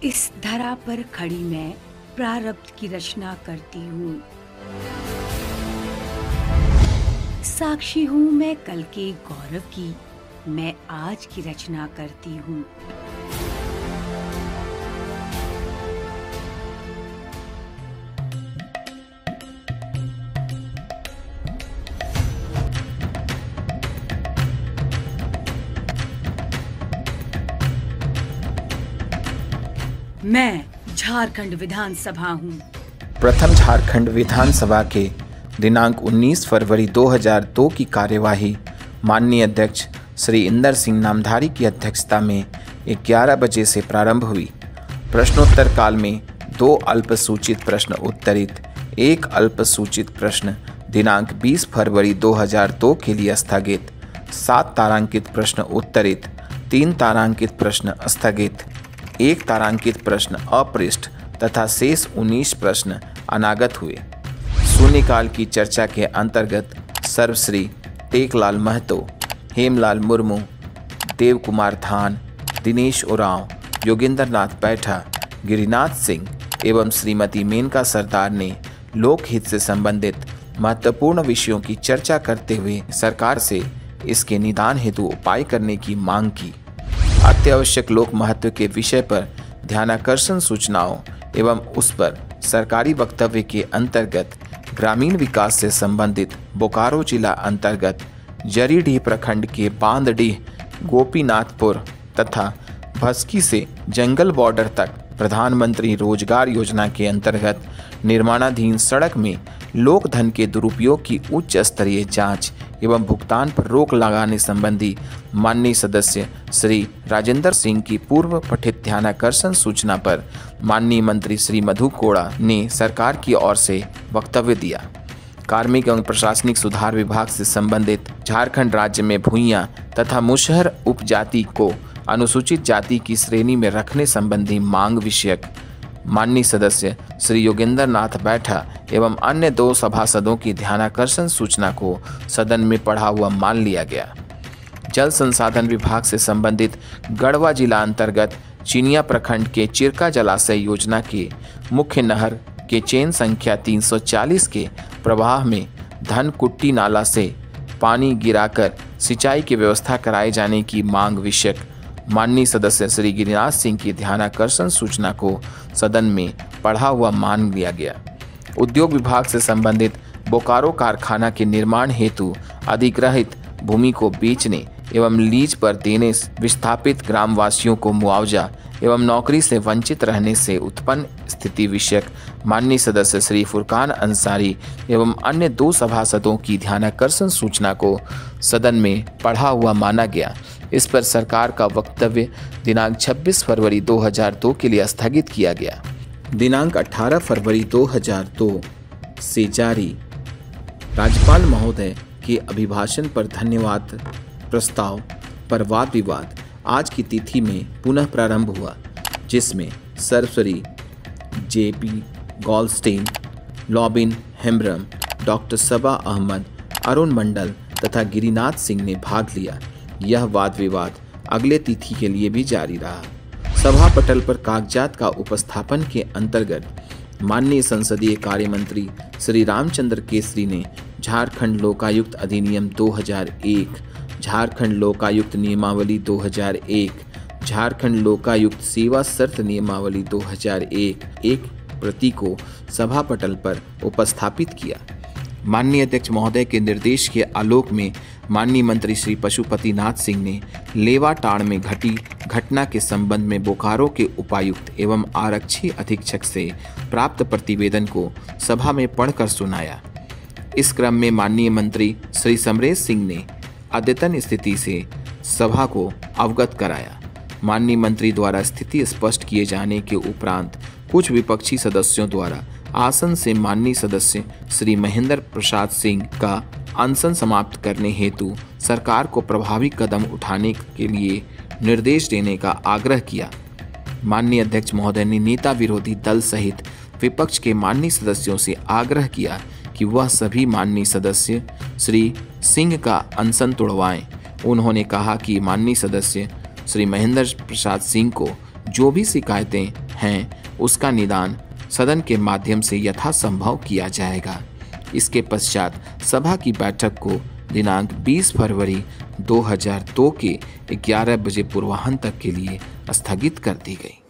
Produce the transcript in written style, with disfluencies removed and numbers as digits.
इस धरा पर खड़ी मैं प्रारब्ध की रचना करती हूँ। साक्षी हूँ मैं कल के गौरव की, मैं आज की रचना करती हूँ। मैं झारखंड विधानसभा हूँ। प्रथम झारखंड विधानसभा के दिनांक 19 फरवरी 2002 की कार्यवाही माननीय अध्यक्ष श्री इंदर सिंह नामधारी की अध्यक्षता में 11 बजे से प्रारंभ हुई। प्रश्नोत्तर काल में 2 अल्पसूचित प्रश्न उत्तरित, 1 अल्पसूचित प्रश्न दिनांक 20 फरवरी 2002 के लिए स्थगित, 7 तारांकित प्रश्न उत्तरित, 3 तारांकित प्रश्न स्थगित, 1 तारांकित प्रश्न अपृष्ठ तथा शेष 19 प्रश्न अनागत हुए। शून्यकाल की चर्चा के अंतर्गत सर्वश्री टेकलाल महतो, हेमलाल मुर्मू, देव कुमार धान, दिनेश उरांव, योगेंद्र नाथ बैठा, गिरिनाथ सिंह एवं श्रीमती मेनका सरदार ने लोकहित से संबंधित महत्वपूर्ण विषयों की चर्चा करते हुए सरकार से इसके निदान हेतु उपाय करने की मांग की। अत्यावश्यक लोक महत्व के विषय पर ध्यानाकर्षण सूचनाओं एवं उस पर सरकारी वक्तव्य के अंतर्गत ग्रामीण विकास से संबंधित बोकारो जिला अंतर्गत जरीडीह प्रखंड के बांदडीह, गोपीनाथपुर तथा भस्की से जंगल बॉर्डर तक प्रधानमंत्री रोजगार योजना के अंतर्गत निर्माणाधीन सड़क में लोक धन के दुरुपयोग की उच्च स्तरीय जांच एवं भुगतान पर रोक लगाने संबंधी माननीय सदस्य श्री राजेंद्र सिंह की पूर्व पठित ध्यानाकर्षण सूचना पर माननीय मंत्री श्री मधु कोड़ा ने सरकार की ओर से वक्तव्य दिया। कार्मिक एवं प्रशासनिक सुधार विभाग से संबंधित झारखंड राज्य में भूइयां तथा मुशहर उपजाति को अनुसूचित जाति की श्रेणी में रखने संबंधी मांग विषयक माननीय सदस्य श्री योगेंद्र नाथ बैठा एवं अन्य 2 सभासदों की ध्यानाकर्षण सूचना को सदन में पढ़ा हुआ मान लिया गया। जल संसाधन विभाग से संबंधित गढ़वा जिला अंतर्गत चिनिया प्रखंड के चिरका जलाशय योजना के मुख्य नहर के चेन संख्या 340 के प्रवाह में धनकुट्टी नाला से पानी गिराकर सिंचाई की व्यवस्था कराए जाने की मांग विषयक माननीय सदस्य श्री गिरिनाथ सिंह की ध्यानाकर्षण सूचना को सदन में पढ़ा हुआ मान लिया गया। उद्योग विभाग से संबंधित बोकारो कारखाना के निर्माण हेतु अधिग्रहित भूमि को बेचने एवं लीज पर देने विस्थापित ग्रामवासियों को मुआवजा एवं नौकरी से वंचित रहने से उत्पन्न स्थिति विषयक माननीय सदस्य श्री फुरकान अंसारी एवं अन्य 2 सभासदों की ध्यानाकर्षण सूचना को सदन में पढ़ा हुआ माना गया। इस पर सरकार का वक्तव्य दिनांक 26 फरवरी 2002 के लिए स्थगित किया गया। दिनांक 18 फरवरी 2002 से जारी राज्यपाल महोदय के अभिभाषण पर धन्यवाद प्रस्ताव पर वाद विवाद आज की तिथि में पुनः प्रारंभ हुआ, जिसमें सर्वश्री JP Goldstein, Lobin Hembrom, doctor Saba Ahmad, Arun Mandal तथा गिरिनाथ सिंह ने भाग लिया। यह वाद विवाद अगले तिथि के लिए भी जारी रहा। सभा पटल पर कागजात का उपस्थापन के अंतर्गत माननीय संसदीय कार्य मंत्री श्री रामचंद्र केसरी ने झारखंड लोकायुक्त अधिनियम 2001, झारखंड लोकायुक्त नियमावली 2001, झारखंड लोकायुक्त सेवा शर्त नियमावली 2001 एक प्रति को सभा पटल पर उपस्थापित किया। माननीय अध्यक्ष महोदय के निर्देश के आलोक में माननीय मंत्री श्री पशुपति नाथ सिंह ने लेवाटाड़ में घटी घटना के संबंध में बोकारो के उपायुक्त एवं आरक्षी अधीक्षक से प्राप्त प्रतिवेदन को सभा में पढ़कर सुनाया। इस क्रम में माननीय मंत्री श्री समरेश सिंह ने अद्यतन स्थिति से सभा को अवगत कराया। माननीय मंत्री द्वारा स्थिति स्पष्ट किए जाने के उपरांत कुछ विपक्षी सदस्यों द्वारा आसन से माननीय सदस्य श्री महेंद्र प्रसाद सिंह का अनशन समाप्त करने हेतु सरकार को प्रभावी कदम उठाने के लिए निर्देश देने का आग्रह किया। माननीय अध्यक्ष महोदय ने नेता विरोधी दल सहित विपक्ष के माननीय सदस्यों से आग्रह किया कि वह सभी माननीय सदस्य श्री सिंह का अनशन तोड़वाएं। उन्होंने कहा कि माननीय सदस्य श्री महेंद्र प्रसाद सिंह को जो भी शिकायतें हैं उसका निदान सदन के माध्यम से यथासंभव किया जाएगा। इसके पश्चात सभा की बैठक को दिनांक 20 फरवरी 2002 के 11 बजे पूर्वाह्न तक के लिए स्थगित कर दी गई।